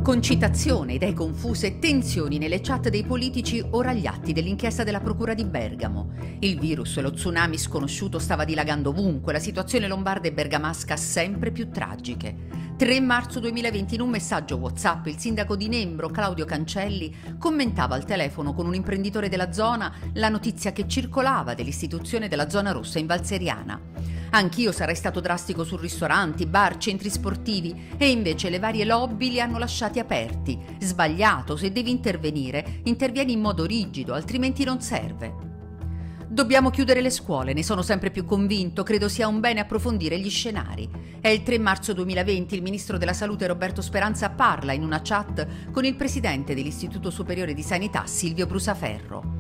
Concitazione, idee confuse, tensioni nelle chat dei politici, ora gli atti dell'inchiesta della Procura di Bergamo. Il virus e lo tsunami sconosciuto stava dilagando ovunque, la situazione lombarda e bergamasca sempre più tragiche. 3 marzo 2020 in un messaggio WhatsApp il sindaco di Nembro, Claudio Cancelli, commentava al telefono con un imprenditore della zona la notizia che circolava dell'istituzione della zona rossa in Valseriana. Anch'io sarei stato drastico su ristoranti, bar, centri sportivi e invece le varie lobby li hanno lasciati aperti. Sbagliato, se devi intervenire, intervieni in modo rigido, altrimenti non serve. Dobbiamo chiudere le scuole, ne sono sempre più convinto, credo sia un bene approfondire gli scenari. È il 3 marzo 2020, il ministro della Salute Roberto Speranza parla in una chat con il presidente dell'Istituto Superiore di Sanità Silvio Brusaferro.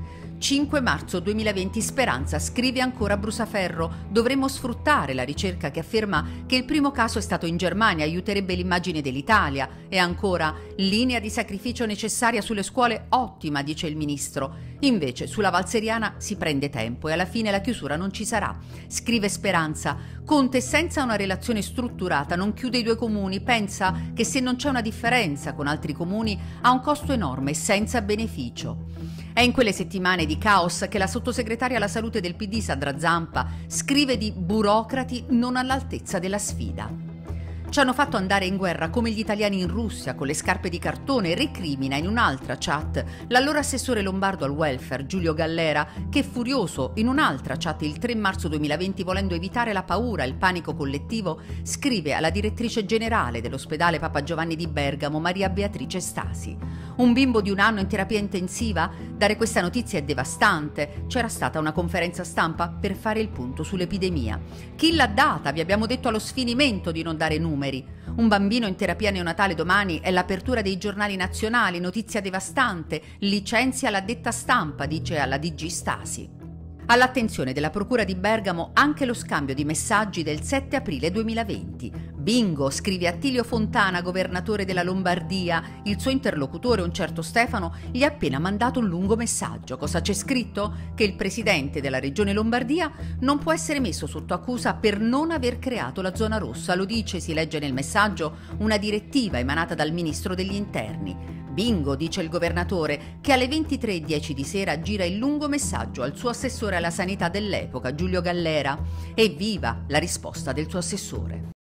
5 marzo 2020 Speranza scrive ancora a Brusaferro: dovremmo sfruttare la ricerca che afferma che il primo caso è stato in Germania, aiuterebbe l'immagine dell'Italia. E ancora, linea di sacrificio necessaria sulle scuole, ottima, dice il ministro. Invece sulla Valseriana si prende tempo e alla fine la chiusura non ci sarà. Scrive Speranza: Conte senza una relazione strutturata non chiude i due comuni, pensa che se non c'è una differenza con altri comuni ha un costo enorme e senza beneficio. È in quelle settimane di caos che la sottosegretaria alla salute del PD, Sandra Zampa, scrive di burocrati non all'altezza della sfida. Ci hanno fatto andare in guerra come gli italiani in Russia con le scarpe di cartone, recrimina in un'altra chat l'allora assessore lombardo al welfare Giulio Gallera, che furioso in un'altra chat il 3 marzo 2020, volendo evitare la paura e il panico collettivo, scrive alla direttrice generale dell'ospedale Papa Giovanni di Bergamo, Maria Beatrice Stasi: un bimbo di 1 anno in terapia intensiva? Dare questa notizia è devastante. C'era stata una conferenza stampa per fare il punto sull'epidemia. Chi l'ha data? Vi abbiamo detto allo sfinimento di non dare numeri. Un bambino in terapia neonatale domani è l'apertura dei giornali nazionali, notizia devastante, licenzia l'addetta stampa, dice alla DG Stasi. All'attenzione della Procura di Bergamo anche lo scambio di messaggi del 7 aprile 2020. Bingo, scrive Attilio Fontana, governatore della Lombardia. Il suo interlocutore, un certo Stefano, gli ha appena mandato un lungo messaggio. Cosa c'è scritto? Che il presidente della regione Lombardia non può essere messo sotto accusa per non aver creato la zona rossa. Lo dice, si legge nel messaggio, una direttiva emanata dal ministro degli interni. Bingo, dice il governatore, che alle 23:10 di sera gira il lungo messaggio al suo assessore alla sanità dell'epoca, Giulio Gallera. Evviva la risposta del suo assessore.